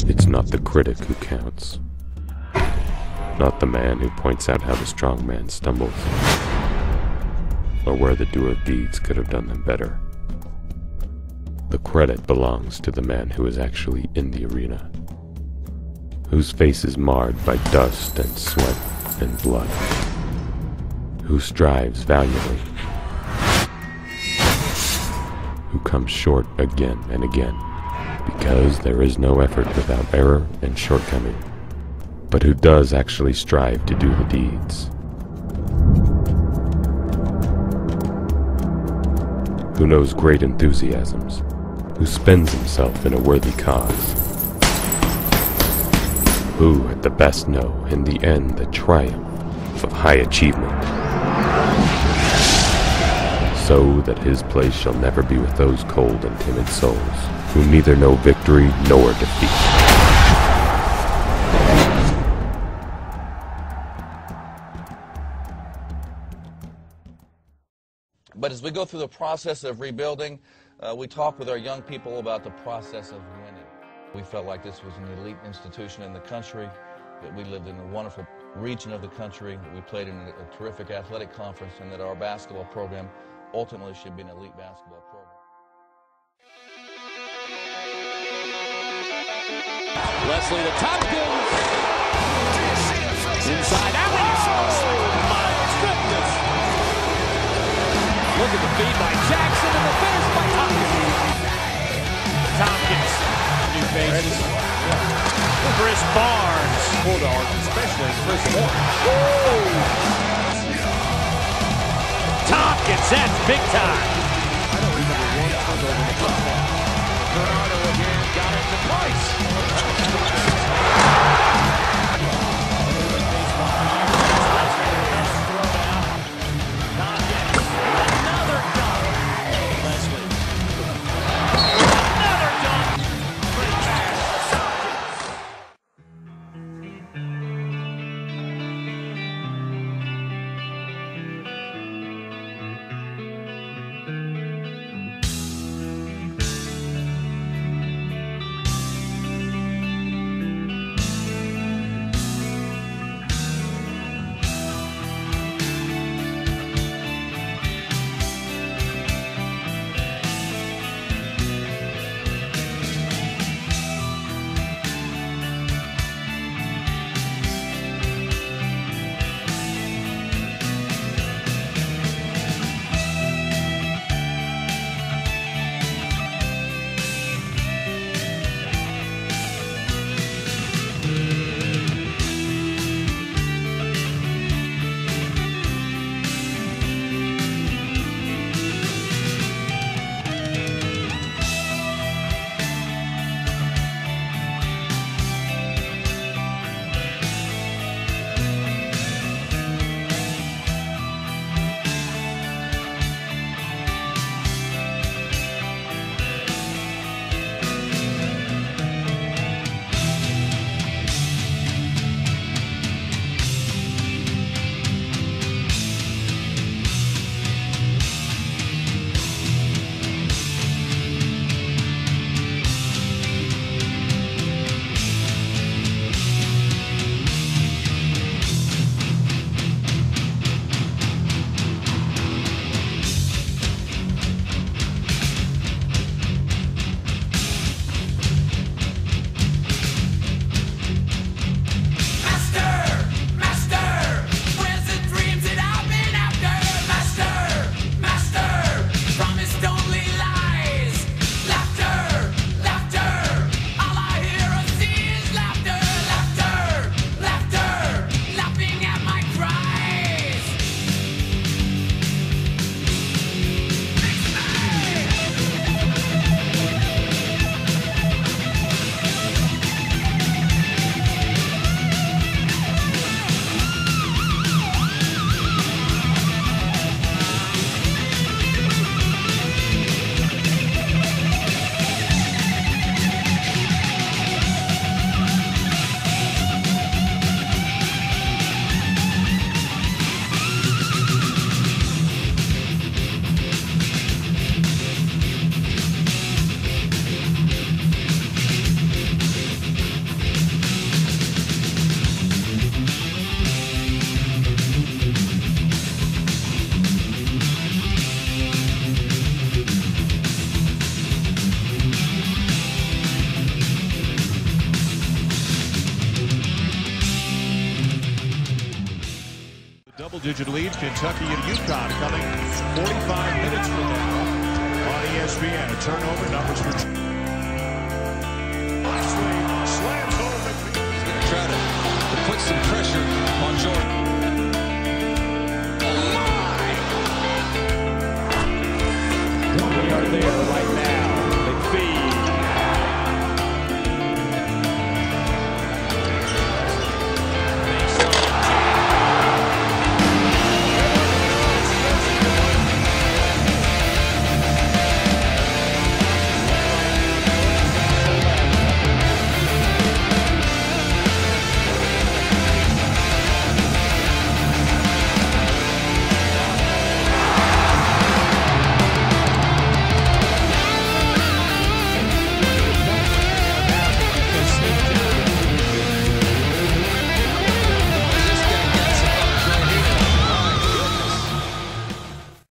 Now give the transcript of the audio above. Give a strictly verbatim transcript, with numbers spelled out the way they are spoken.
It's not the critic who counts, not the man who points out how the strong man stumbles, or where the doer of deeds could have done them better. The credit belongs to the man who is actually in the arena, whose face is marred by dust and sweat and blood, who strives valiantly, who comes short again and again, because there is no effort without error and shortcoming, but who does actually strive to do the deeds, who knows great enthusiasms, who spends himself in a worthy cause, who at the best know in the end the triumph of high achievement, so that his place shall never be with those cold and timid souls who neither know victory nor defeat. But as we go through the process of rebuilding, uh, we talk with our young people about the process of winning. We felt like this was an elite institution in the country, that we lived in a wonderful region of the country, that we played in a, a terrific athletic conference, and that our basketball program ultimately should be an elite basketball program. Leslie to Tompkins. Inside out. Oh, my goodness. Look at the feed by Jackson and the finish by Tompkins. Tompkins. New faces. Chris Barnes. Bulldogs, especially Chris Barnes. Tompkins, that's big time. I don't remember one turnover in the football. Bernardo again got it to Price. Another dunk. Leslie. Another dunk. Great pass. double-digit leads. Kentucky and UConn coming forty-five minutes from now on E S P N. A turnover, numbers for